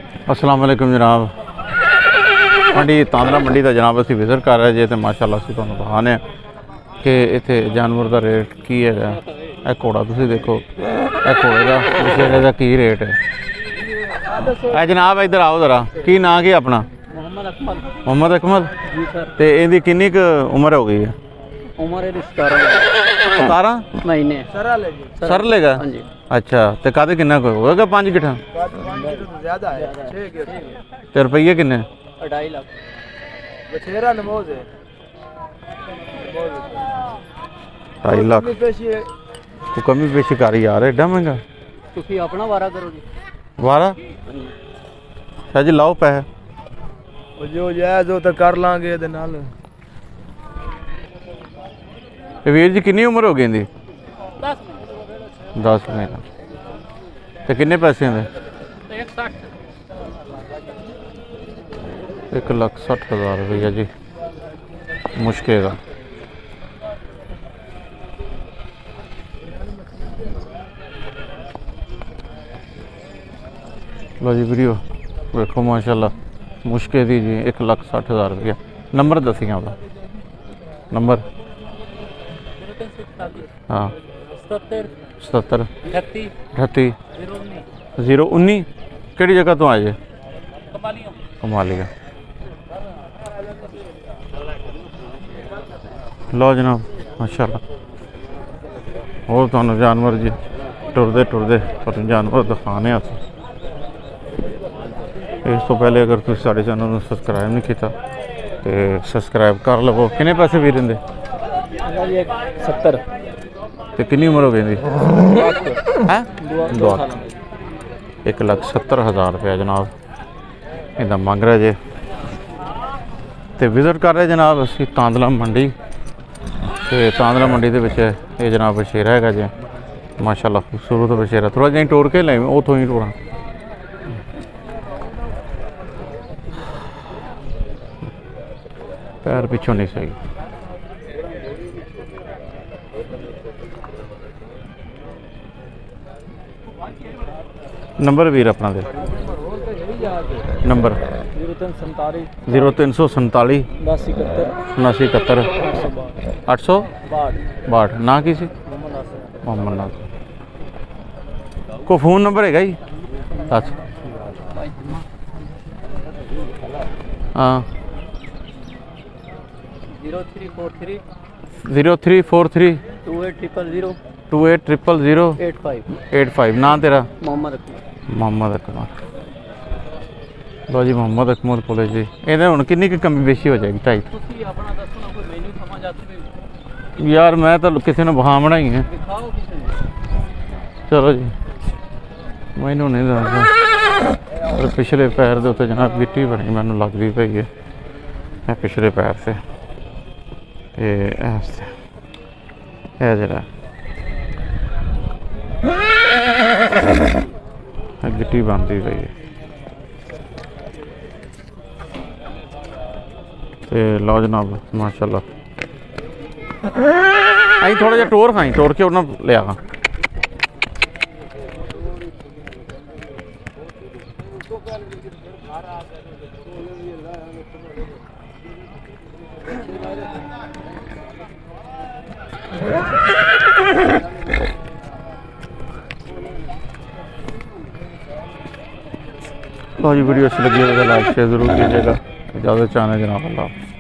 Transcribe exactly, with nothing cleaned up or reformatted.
अस्सलाम वालेकुम जनाब। मंडी तांदला मंडी का जनाब असी विजिट कर रहे जे, माशाअल्लाह असी तुहानूं दिखाने कि इत्थे जानवर का रेट की है। यह घोड़ा तुसीं देखो, यह घोड़े का बछेरे का की रेट है। ए जनाब इधर आओ जरा, की नाम की अपना? मोहम्मद अकमल। तो इहदी किन्नी क उम्र हो गई है? उम्र सतारह सतारह महीने सर लेगा। अच्छा, तो कद किन्ना होगा? पाँच गिट्ठा तो रुपये किन्ने? ढाई लाख। ढाई लाख को कमी पेशी कर यार, एडा महंगा। तुसी अपना वारा करो जी। वारा शाह जी लाओ पैसे जो जायज हो तो कर लांगे। वीर जी कितनी उम्र हो गई इनकी? दस महीना। तो किन्ने पैसे हैं? एक लाख सठ हज़ार रुपया जी मुश्किल का। लो जी वीडियो देखो माशाल्लाह, मुश्किल दी जी एक लाख सठ हज़ार रुपया। नंबर दसिया ਉਹਦਾ नंबर? हाँ सत्तर अठत्ती जीरो उन्नी। केड़ी जगह तो आए जे? कमालिया। लो जनाब माशाल्लाह, और तुहानूं जानवर जी टुरदे टुरदे तुहानूं जानवर दिखाने अस। इस तो पहले अगर तुम साढ़े चैनल में सबसक्राइब नहीं किया तो सबसक्राइब कर लवो। कितने पैसे भी देंगे? सत्तर। तो कितनी उम्र हो गई? है दो एक लाख सत्तर हज़ार रुपया जनाब इदा मंग रहे जे। तो विजिट कर रहे जनाब असी तांदला मंडी। तो तांदला मंडी के ये जनाब बछेरा है जे, माशाल्लाह खूबसूरत बछेरा। थोड़ा जी टोर के लाए उतों ही टोरा। पैर पिछों नहीं सही। नंबर वीर अपना दे नंबर? जीरो तीन सौ संताली उनासी इकहत्तर अठ सौ बाहठ। ना की सी? मोहम्मद नाथ। को फोन नंबर है जी? दस। हाँ zero three four three zero three four three two eight triple zero two eight triple zero eight five eight five. ना तेरा? मोहम्मद अकमल। मोहम्मद अकमल। लो जी मोहम्मद अकमल को जी ये हूँ किन्नी कमी बेशी हो जाएगी? ढाई। यार मैं तो किसी ने बहामना ही है। चलो जी मैनू नहीं दसदा। और पिछले पैर के उत्ते जनाब गिट्टी बनी मैनू लगती पई है। पिछले पैर से ये जरा गिट्टी बनती पई है। तो लो जनाब माशाल्लाह अं थोड़ा जहा टोर खाई टोर के उन्हें लिया। लो जी वीडियो अच्छी लगी होगा लाइक शेयर जरूर कीजिएगा। इजाज़त चाहना जनाब अल्लाह।